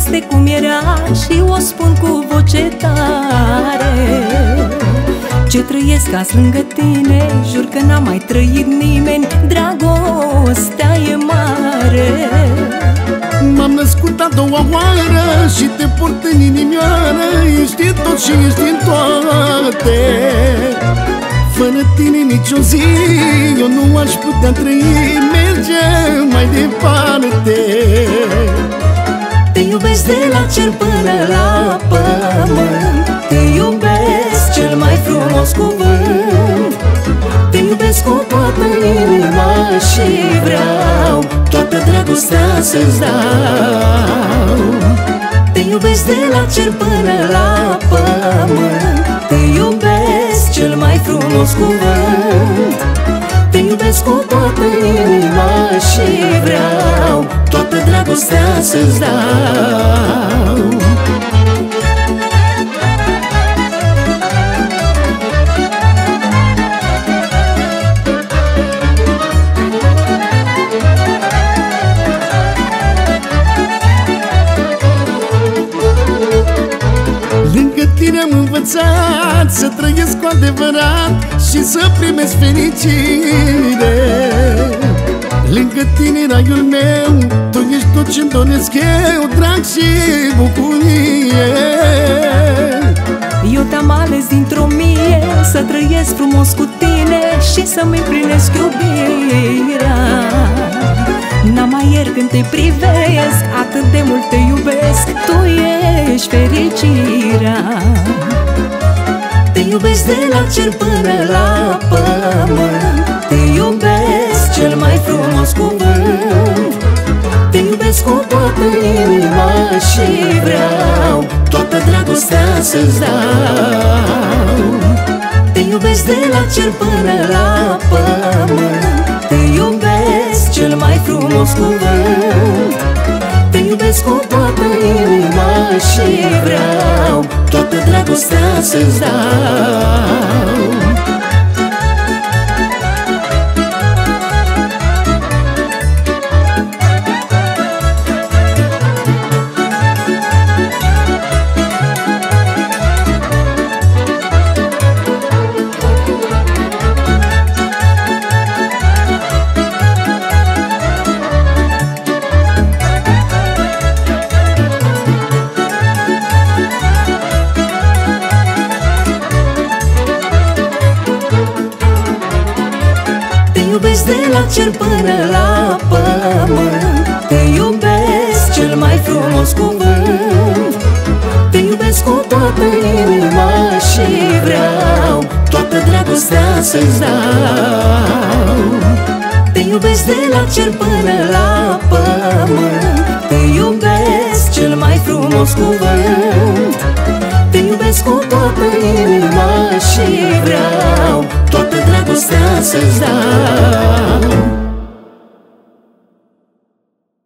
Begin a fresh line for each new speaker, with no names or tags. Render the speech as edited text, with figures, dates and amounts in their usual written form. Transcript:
este cum era și o spun cu voce tare. Ce trăiesc azi lângă tine, jur că n-a mai trăit nimeni. Dragostea e mare.
M-am născut a doua oară și te port în inimioară. Ești în tot și ești în toate. Fără tine nicio zi eu nu aș putea trăi. Mergem mai departe.
Te iubesc de la cer până la pământ. Te iubesc cel mai frumos cuvânt. Te iubesc cu toată inima și vreau toată dragostea să-ți dau. Te iubesc de la cer până la pământ. Te iubesc cel mai frumos cuvânt. Te iubesc cu toată inima și vreau toată dragostea să-ți dau.
Lângă tine am învățat să trăiesc cu adevărat și să primesc fericire. Lângă tine, raiul meu, tu ești tot ce-mi doresc eu, drag și bucurie.
Eu te-am ales dintr-o mie să trăiesc frumos cu tine și să-mi împlinesc iubirea. N-am mai ieri când te privesc, atât de mult te iubesc, tu ești fericirea. Te iubesc de la cer până la pământ. Te iubesc cel mai frumos cuvânt. Te iubesc cu toată inima și vreau toată dragostea să-ți dau. Te iubesc de la cer până la pământ. Te iubesc cel mai frumos cuvânt. Te iubesc cu toată inima și vreau toată dragostea să-ți dau. Te iubesc de la cer până la pământ. Te iubesc cel mai frumos cuvânt. Te iubesc cu toată inima și vreau toată dragostea să-ți dau. Te iubesc de la cer până la pământ. Te iubesc cel mai frumos cuvânt. Te iubesc cu toată inima și vreau toată dragostea să-ți dau.